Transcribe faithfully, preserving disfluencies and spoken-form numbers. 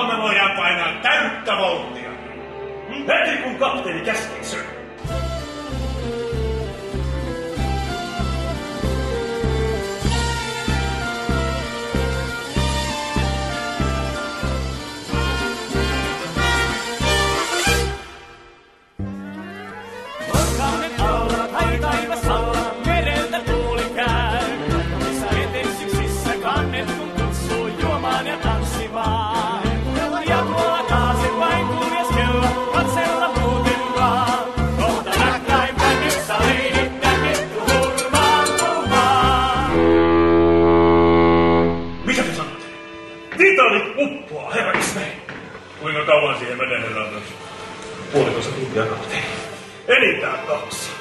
me voidaan painaa täyttä volttia. Heti kun kapteeni käskee, sir. Titanic uppoaa, herra Ismay. Kuinka kauan siihen menee, herra? Puolitoista tuntia, kapteeni. Enintään kaksi.